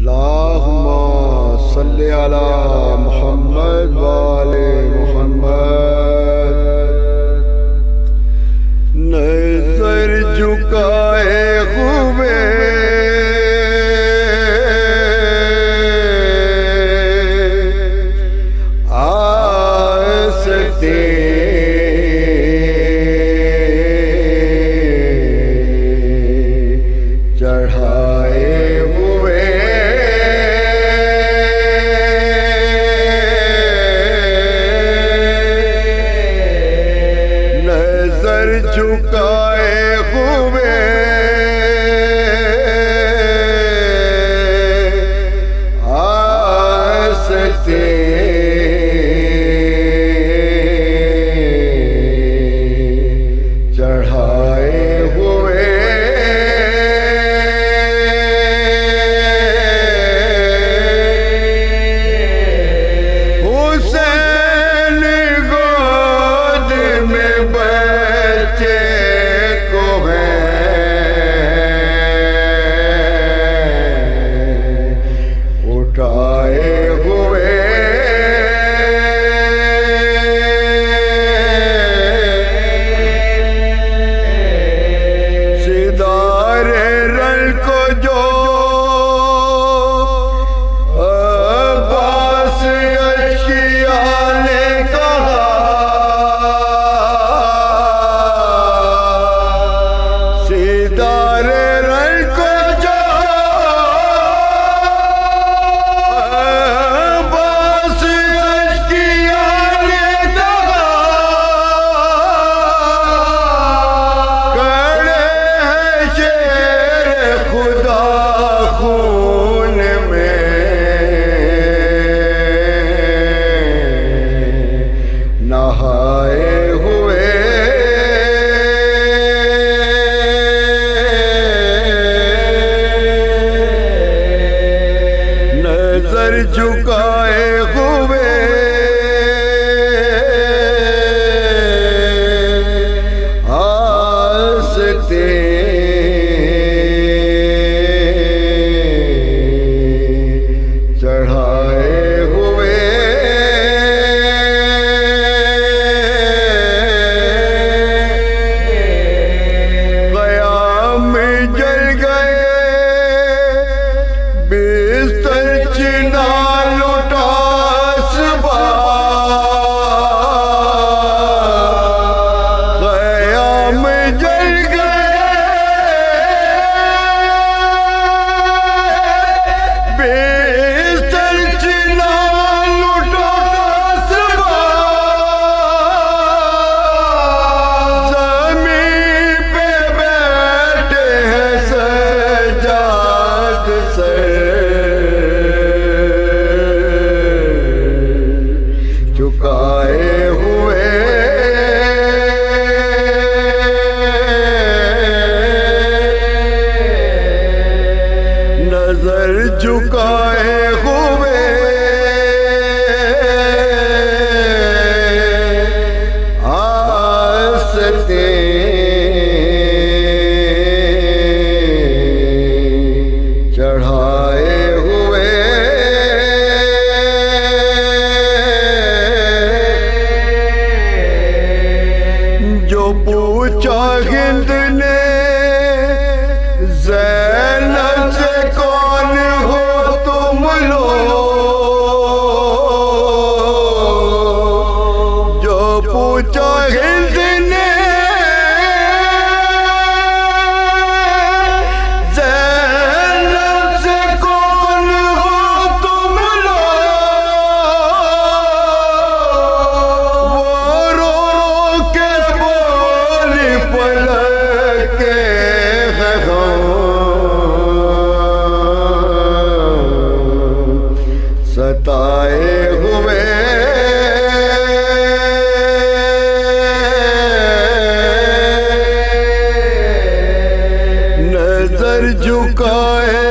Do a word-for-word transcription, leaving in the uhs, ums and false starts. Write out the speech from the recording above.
अल्लाहुम्मा सल्ली अला मुहम्मद वाले मुहम्मद। नजर झुकाए हुए आस्ते चढ़ाए हुए नजर झुकाए हुए आस्ते चढ़ाए हुए हुसैन गोद में बच्चे को है उठाए हुए सितारे रल को जो अब्बास अशकिया ने कहा सितारे रल को जो अब्बास अशकिया ने कहा खड़े हैं शेर खुदा खून में नहाए हुए नजर झुकाए हुए आस्ते चढ़ाए हुए क़याम जल गए बिस्तर चिना लुटा असबाब क़याम जल गए बिस्तर चिना लुटा असबाब ज़मीन पे बैठे हैं सजाद सर झुकाए हुए नजर झुकाए हुए आस्ते चढ़ाए हुए जो पूछा हिंद ने ज़ैनब से कौन हो तुम लोग जो पूछा हिंद ने ज़ैनब से कौन हो तुम लोग वो रो रो के बोली पलक के है गम सताए हुए नजर झुकाए